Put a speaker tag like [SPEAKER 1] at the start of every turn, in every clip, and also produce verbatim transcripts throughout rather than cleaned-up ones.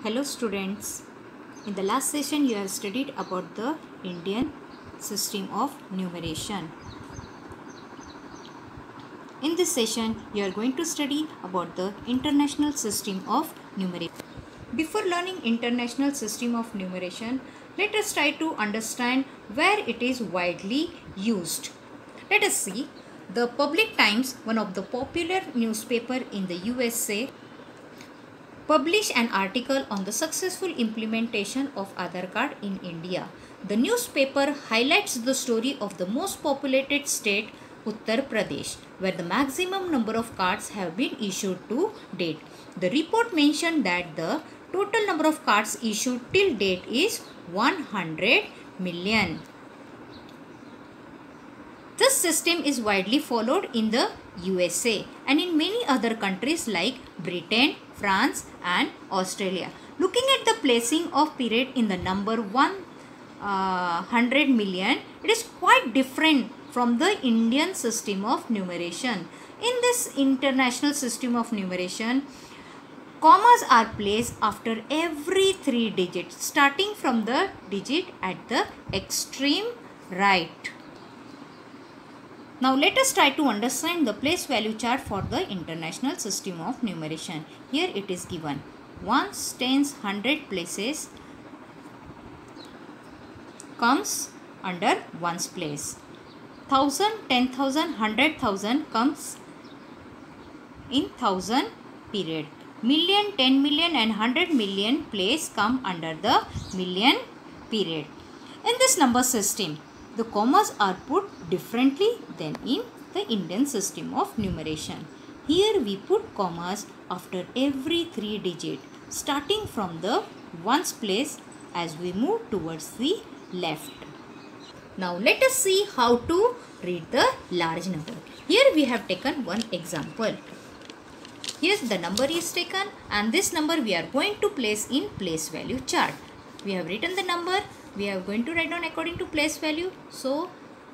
[SPEAKER 1] Hello students, in the last session you have studied about the Indian system of numeration. In this session you are going to study about the international system of numeration. Before learning international system of numeration, let us try to understand where it is widely used. Let us see. The Public Times, one of the popular newspaper in the U S A, published an article on the successful implementation of Aadhaar card in India. The newspaper highlights the story of the most populated state, Uttar Pradesh, where the maximum number of cards have been issued to date. The report mentioned that the total number of cards issued till date is one hundred million. This system is widely followed in the U S A and in many other countries like Britain, France and Australia. Looking at the placing of period in the number one hundred million, it is quite different from the Indian system of numeration. In this international system of numeration, commas are placed after every three digits, starting from the digit at the extreme right. Now let us try to understand the place value chart for the international system of numeration. Here it is given ones, tens, hundred places comes under ones place. Thousand, ten thousand, hundred thousand comes in thousand period. Million, ten million and hundred million place come under the million period. In this number system, the commas are put differently than in the Indian system of numeration. Here we put commas after every three digits, starting from the ones place as we move towards the left. Now let us see how to read the large number. Here we have taken one example. Here the number is taken and this number we are going to place in place value chart. We have written the number. We are going to write down according to place value. So,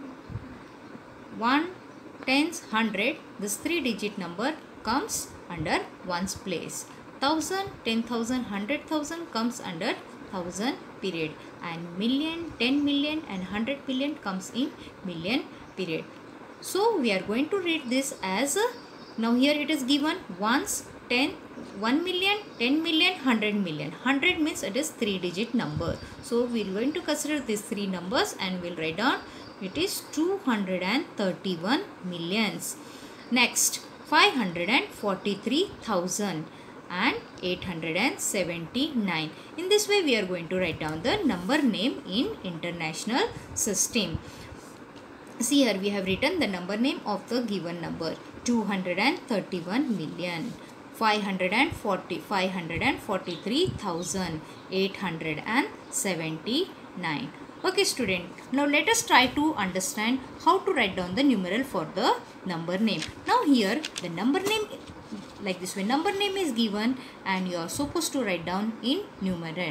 [SPEAKER 1] one, tens, hundred, this three digit number comes under ones place. Thousand, ten thousand, hundred thousand comes under thousand period. And million, ten million and hundred million comes in million period. So, we are going to read this as, a, now here it is given ones, ten, one million, ten million, hundred million. hundred means it is three digit number. So we are going to consider these three numbers and we will write down it is two hundred thirty-one millions. Next, five hundred forty-three thousand and eight hundred seventy-nine. In this way we are going to write down the number name in international system. See here we have written the number name of the given number two hundred thirty-one million. five hundred forty, five hundred forty-three thousand eight hundred seventy-nine. Okay student, now let us try to understand how to write down the numeral for the number name. Now here the number name, like this way, number name is given and you are supposed to write down in numeral.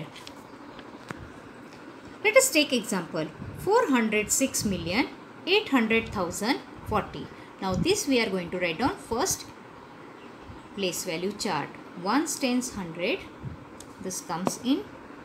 [SPEAKER 1] Let us take example four hundred six million eight hundred thousand forty. Now this we are going to write down first place value chart. Ones, tens, hundred, this comes in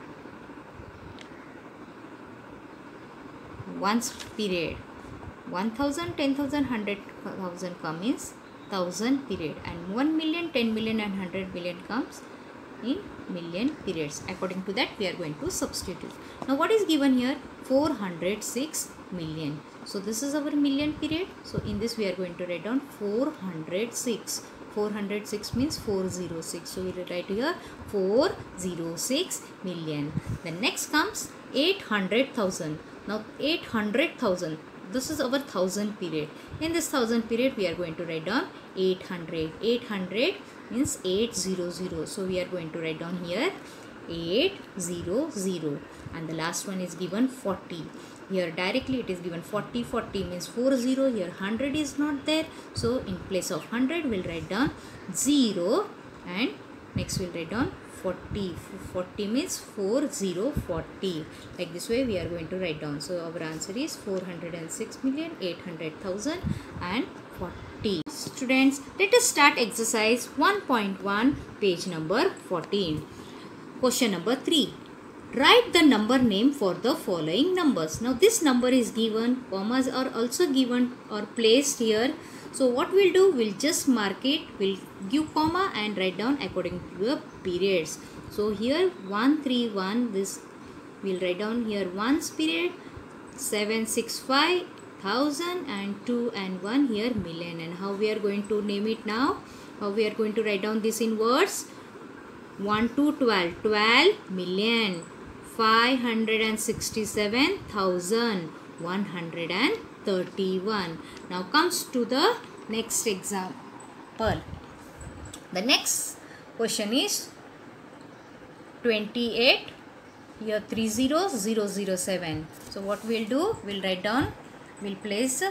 [SPEAKER 1] ones period. One thousand, ten thousand, hundred thousand comes in thousand period, and one million, ten million and hundred million comes in million periods. According to that we are going to substitute. Now what is given here? four hundred six million. So this is our million period. So in this we are going to write down four hundred six. four hundred six means four hundred six. So we will write here four hundred six million. Then next comes eight hundred thousand. Now eight hundred thousand. This is our thousand period. In this thousand period we are going to write down eight hundred. eight hundred means eight hundred. So we are going to write down here eight hundred. And the last one is given forty. Here directly it is given forty. forty means four zero. Here one hundred is not there. So in place of one hundred we will write down zero and next we will write down forty. forty means four zero forty. Like this way we are going to write down. So our answer is four hundred six million eight hundred thousand and forty. Students, let us start exercise one point one, page number fourteen. Question number three. Write the number name for the following numbers. Now this number is given, commas are also given or placed here. So what we'll do, we'll just mark it, we'll give comma and write down according to the periods. So here one three one, this we'll write down here ones period, seven six five, thousand, and two and one here million. And how we are going to name it now? How we are going to write down this in words? one to twelve, twelve million, five hundred sixty-seven thousand one hundred thirty-one. Now comes to the next example. The next question is twenty-eight, here three zero zero zero seven. So what we'll do, we'll write down, we'll place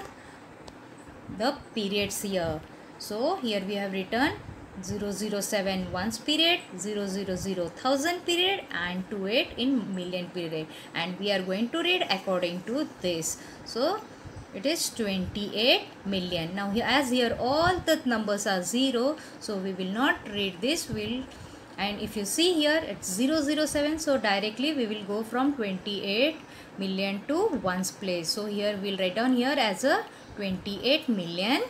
[SPEAKER 1] the periods here. So here we have written zero zero seven ones period, zero zero zero thousand period, and twenty-eight in million period, and we are going to read according to this. So it is twenty-eight million. Now here, as here all the numbers are zero, so we will not read this. Will and if you see here it's zero zero seven, so directly we will go from twenty-eight million to ones place. So here we'll write down here as a twenty-eight million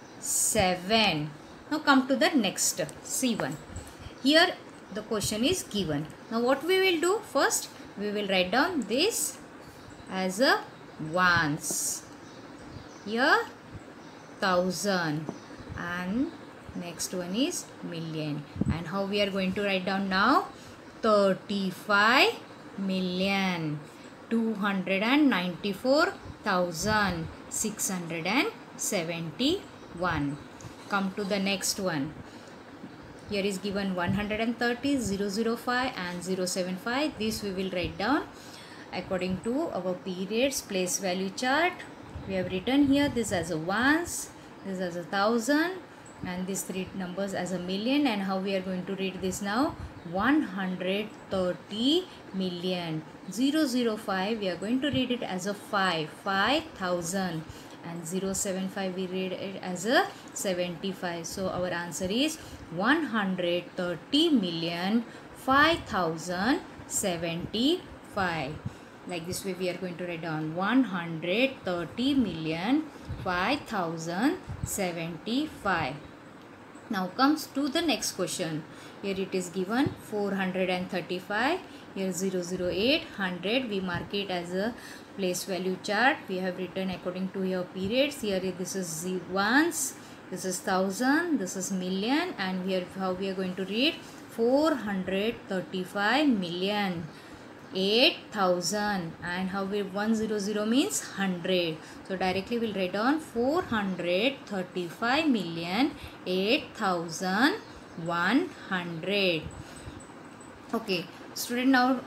[SPEAKER 1] seven. Now come to the next C one. Here the question is given. Now what we will do, first we will write down this as a ones. Here thousand, and next one is million. And how we are going to write down now? thirty-five million two hundred ninety-four thousand six hundred seventy-one. Come to the next one. Here is given one hundred thirty, zero zero five and zero seven five. This we will write down according to our periods place value chart. We have written here this as a ones, this as a thousand, and these three numbers as a million. And how we are going to read this now? one hundred thirty million. zero zero five, we are going to read it as a five, five thousand. And zero seven five we read it as a seventy-five. So our answer is one hundred thirty million five thousand seventy-five. Like this way we are going to write down one hundred thirty million five thousand seventy-five. Now comes to the next question. Here it is given four hundred thirty-five. Here zero zero eight, one hundred, we mark it as a place value chart. We have written according to your periods. Here this is ones, this is thousand, this is million, and here how we are going to read four hundred thirty-five million eight thousand. And how we one hundred means one hundred. So directly we'll write down four hundred thirty-five million eight thousand one hundred. Okay, student, now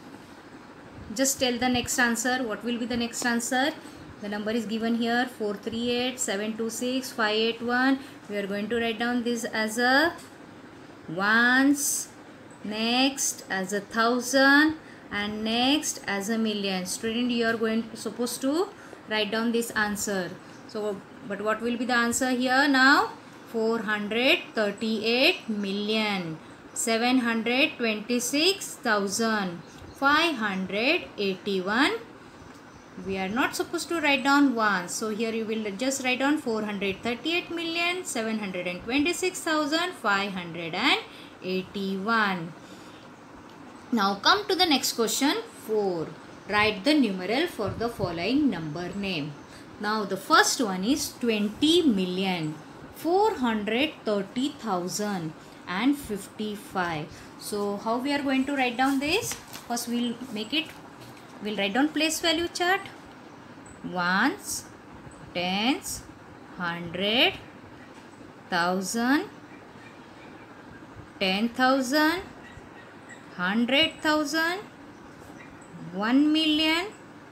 [SPEAKER 1] just tell the next answer. What will be the next answer? The number is given here four three eight, seven two six, five eight one. We are going to write down this as a ones, next as a thousand, and next as a million. Student, you are going to, supposed to write down this answer. So but what will be the answer here now? four hundred thirty-eight million seven hundred twenty-six thousand five hundred eighty-one. We are not supposed to write down ones, so here you will just write down four hundred thirty-eight million seven hundred twenty-six thousand five hundred eighty-one. Now come to the next question four. Write the numeral for the following number name. Now the first one is twenty million four hundred thirty thousand and fifty-five. So how we are going to write down this? First we'll make it, we'll write down place value chart. Ones, tens, hundred, thousand, ten thousand, hundred thousand, one million,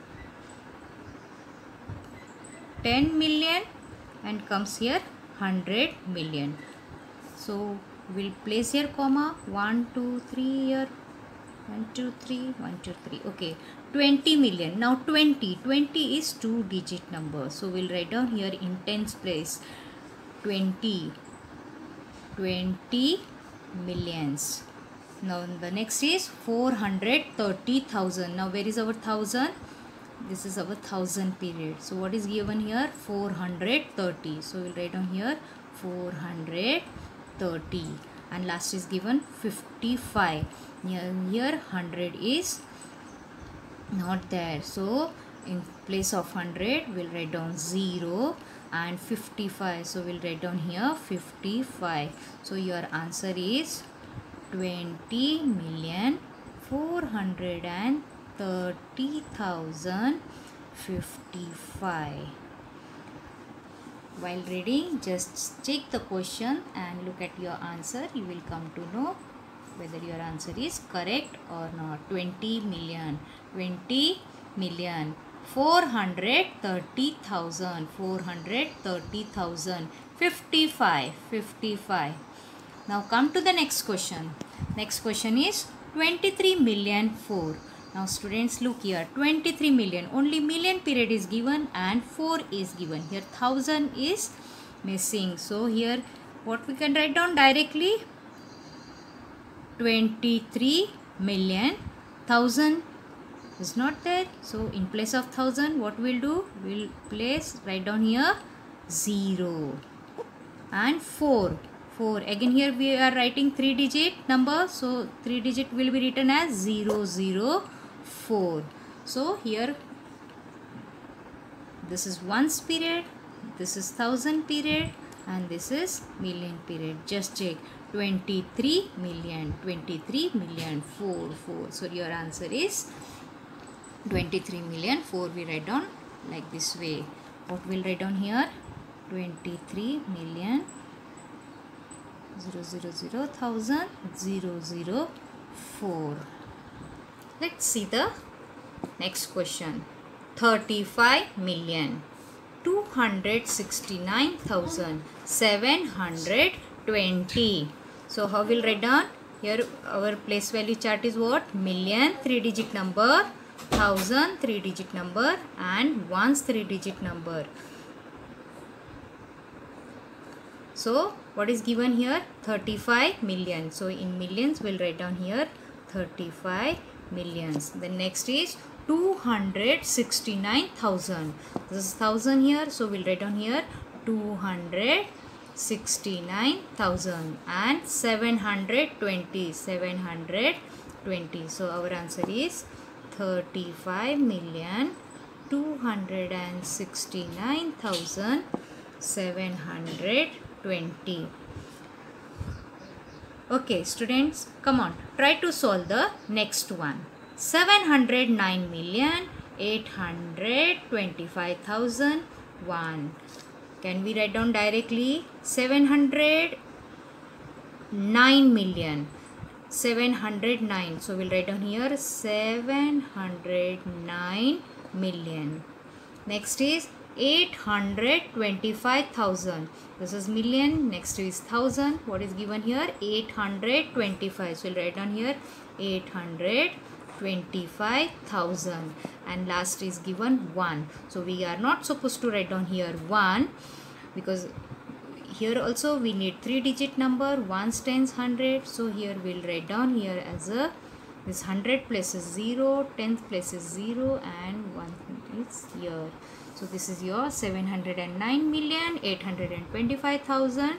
[SPEAKER 1] ten million, and comes here hundred million. So we'll place here comma one two three here, one two three, one two three. Okay, twenty million. Now twenty, twenty is two digit number, so we'll write down here in tens place twenty, twenty millions. Now the next is four hundred thirty thousand. Now where is our thousand? This is our thousand period. So what is given here? four hundred thirty. So we'll write down here four hundred thirty. And last is given fifty-five. Here, here one hundred is not there. So in place of one hundred, we'll write down zero and fifty-five. So we'll write down here fifty-five. So your answer is twenty million four hundred thirty thousand fifty-five. While reading, just check the question and look at your answer. You will come to know whether your answer is correct or not. twenty million. twenty million. four hundred thirty thousand. four hundred thirty thousand. fifty-five. fifty-five. Now come to the next question. Next question is twenty-three million four. Now students, look here, twenty-three million. Only million period is given and four is given. Here thousand is missing. So here what we can write down directly? twenty-three million. Thousand is not there. So in place of thousand, what we'll do? We'll place, write down here zero and four. four. Again here we are writing three digit number. So three digit will be written as zero zero four. So here this is ones period, this is thousand period, and this is million period. Just check. twenty-three million. twenty-three million four. four. So your answer is twenty-three million four. We write down like this way. What we'll write down here? twenty-three million zero zero zero thousand zero zero four. Let's see the next question. thirty-five million two hundred sixty-nine thousand seven hundred twenty. So how will write down? Here our place value chart is what? Million three digit number, thousand three digit number, and ones three digit number. So what is given here? thirty-five million. So in millions we'll write down here thirty-five millions. The next is two hundred sixty-nine thousand. This is thousand here. So we'll write down here two hundred sixty-nine thousand and seven hundred twenty. seven hundred twenty. So our answer is thirty-five million two hundred sixty-nine thousand seven hundred twenty. Okay students, come on, try to solve the next one. seven hundred nine million eight hundred twenty-five thousand one. Can we write down directly? seven hundred nine million. seven hundred nine. So we'll write down here seven hundred nine million. Next is eight hundred twenty-five thousand. This is million. Next is thousand. What is given here? eight hundred twenty-five. So we'll write down here eight hundred twenty-five thousand. And last is given one. So we are not supposed to write down here one, because here also we need three digit number, ones, tens, hundred. So here we'll write down here as a this hundred place is zero, tenth place is zero, and one is here. So this is your seven hundred nine million eight hundred twenty-five thousand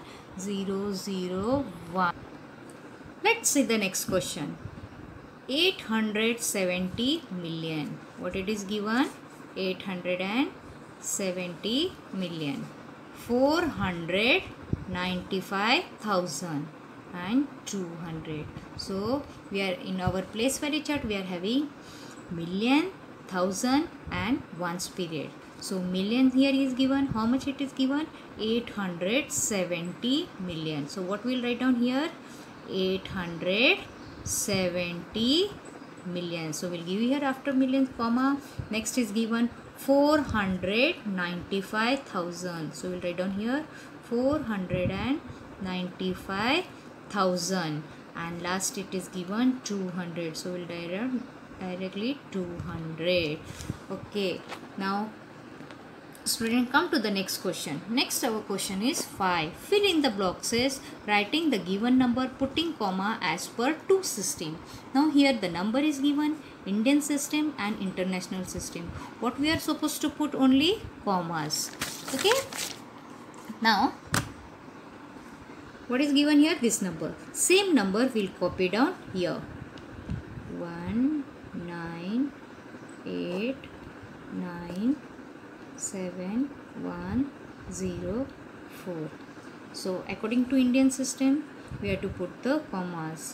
[SPEAKER 1] one. Let's see the next question. eight hundred seventy million. What it is given? eight hundred seventy million. four hundred ninety-five thousand and two hundred. So we are in our place value chart, we are having million, thousand and ones period. So million here is given. How much it is given? eight hundred seventy million. So what we'll write down here? eight hundred seventy million. So we'll give here after millions comma. Next is given four hundred ninety-five thousand. So we'll write down here four hundred ninety-five thousand. And last it is given two hundred. So we'll direct directly two hundred. Okay. Now Student, come to the next question. Next our question is five. Fill in the boxes writing the given number, putting comma as per two system. Now here the number is given, Indian system and international system. What we are supposed to put? Only commas. Okay. Now what is given here? This number. Same number we'll copy down here. one, nine, eight, nine, seven, one, zero, four. So according to Indian system, we have to put the commas.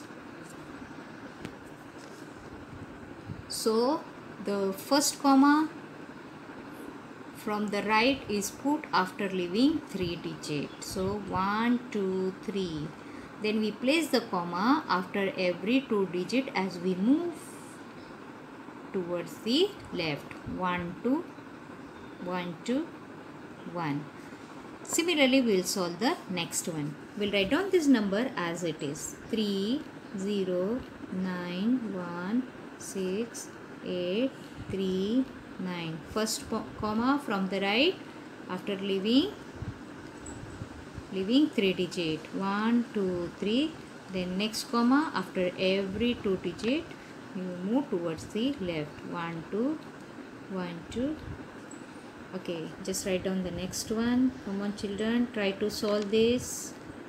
[SPEAKER 1] So the first comma from the right is put after leaving three digits. So one, two, three. Then we place the comma after every two digit as we move towards the left. one, two, one, two, one. Similarly, we will solve the next one. We will write down this number as it is. three, zero, nine, one, six, eight, three, nine. First comma from the right after leaving leaving three digit. one, two, three. Then next comma after every two digit you move towards the left. one, two, one, two. Okay, just write down the next one. Come on children, try to solve this.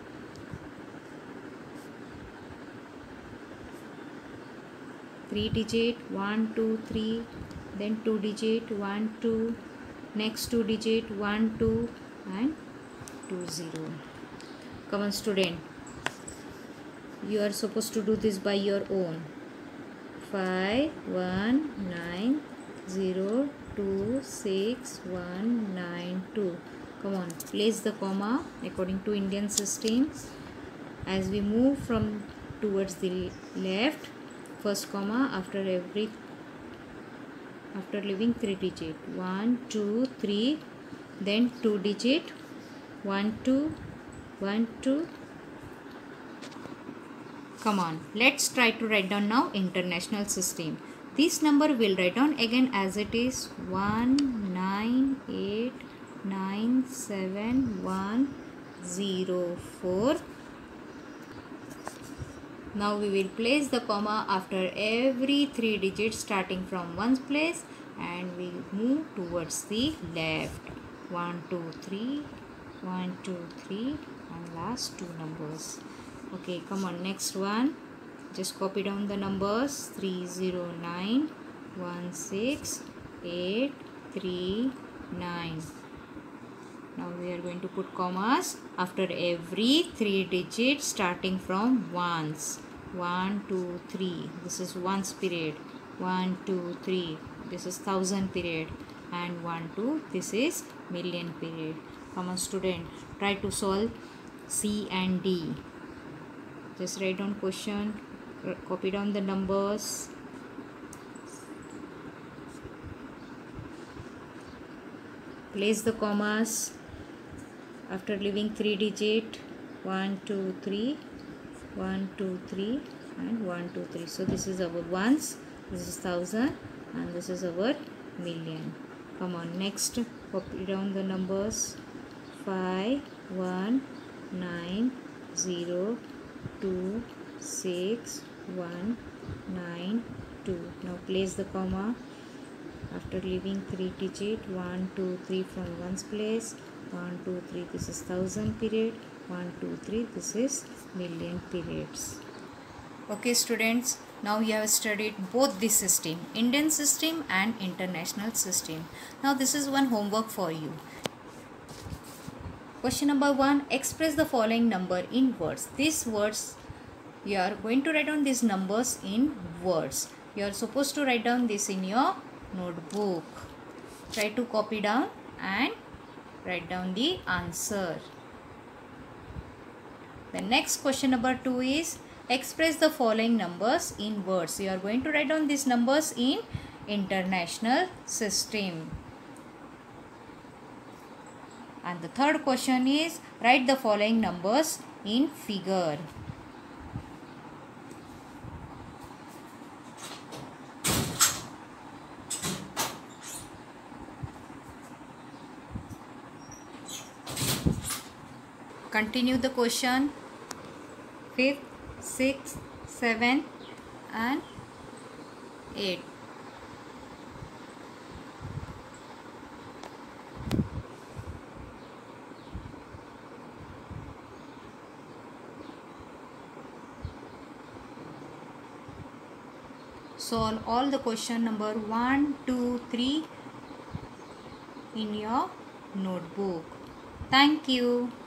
[SPEAKER 1] three digit, one, two, three. Then two digit, one, two. Next two digit, one, two and two, zero. Come on student, you are supposed to do this by your own. five, one, nine, zero, two, six, one, nine, two. Come on, place the comma according to Indian system. As we move from towards the left, first comma after every after leaving three digit. one, two, three. Then two digit. one, two, one, two. Come on, let's try to write down now international system. This number will write down again as it is. one, nine, eight, nine, seven, one, zero, four. Now we will place the comma after every three digits starting from one place and we move towards the left. one, two, three, one, two, three and last two numbers. Okay, come on, next one. Just copy down the numbers. three, zero, nine, one, six, eight, three, nine. Now we are going to put commas after every three digits starting from ones. one, two, three. This is ones period. one, two, three. This is thousand period. And one, two. This is million period. Come on student, try to solve C and D. Just write down question, copy down the numbers. Place the commas after leaving three digit. one, two, three. one, two, three and one, two, three. So this is our ones, this is thousand and this is our million. Come on, next copy down the numbers. five, one, nine, zero, two, six, one, nine, two. Now place the comma after leaving three digit. one, two, three from ones place. one, two, three. This is thousand period. one, two, three. This is million periods. Okay students, now you have studied both this system, Indian system and international system. Now this is one homework for you. Question number one, express the following number in words. These words, you are going to write down these numbers in words. You are supposed to write down this in your notebook. Try to copy down and write down the answer. The next question number two is express the following numbers in words. You are going to write down these numbers in international system. And the third question is write the following numbers in figure. continue the question. Fifth, sixth, seventh and eighth. Solve all the question number one, two, three in your notebook. Thank you.